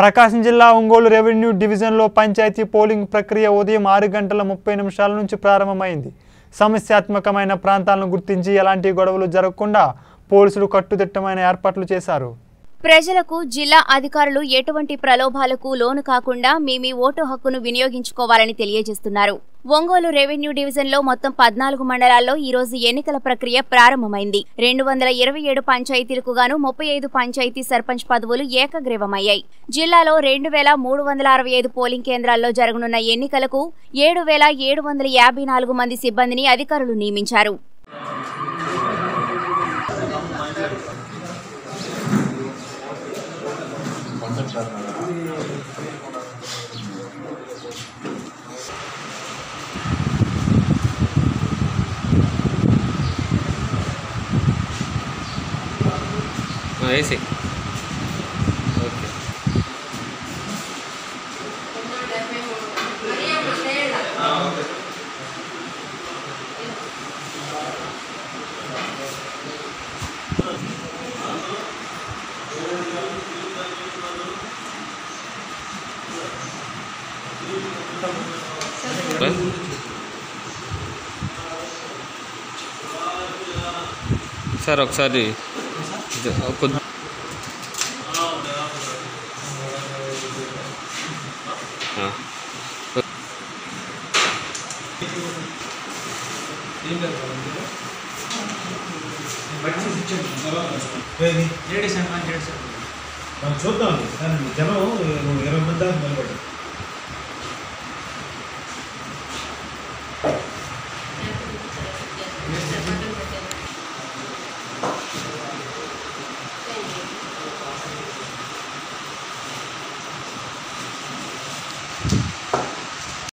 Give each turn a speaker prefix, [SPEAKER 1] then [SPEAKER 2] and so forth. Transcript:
[SPEAKER 1] ప్రకాశం జిల్లా ఒంగోలు రెవెన్యూ డివిజన్లో పంచాయతీ పోలింగ్ ప్రక్రియ ఉదయం 6:30 నుంచి ప్రారంభమైంది. సమస్యాత్మకమైన ప్రాంతాలను గుర్తించి ఎలాంటి గొడవలు జరగకుండా పోలీసులు కట్టుదిట్టమైన ఏర్పాట్లు చేశారు.
[SPEAKER 2] ప్రజలకు జిల్లా అధికారులు ఎటువంటి ప్రలోభాలకు లోను కాకుండా మీ ఓటు హక్కును వినియోగించుకోవాలని తెలియజేస్తున్నారు. ఒంగోలు రెవెన్యూ డివిజన్లో మొత్తం 14 మండలాల్లో ఈ రోజు ఎన్నికల ప్రక్రియ ప్రారంభమైంది. 227 పంచాయతీలకు గాను 35 పంచాయతీ సర్పంచ్ పదవులు ఏకగ్రీవమయ్యాయి. జిల్లాలో 2365 పోలింగ్ కేంద్రాల్లో జరగనున్న ఎన్నికలకు 7754 మంది సిబ్బందిని అధికారులు నియమించారు.
[SPEAKER 3] ऐसे ओके सर ఒకసారి
[SPEAKER 4] చూద్దాం జనం 20 మంది దాకా నిలబడ్డారు.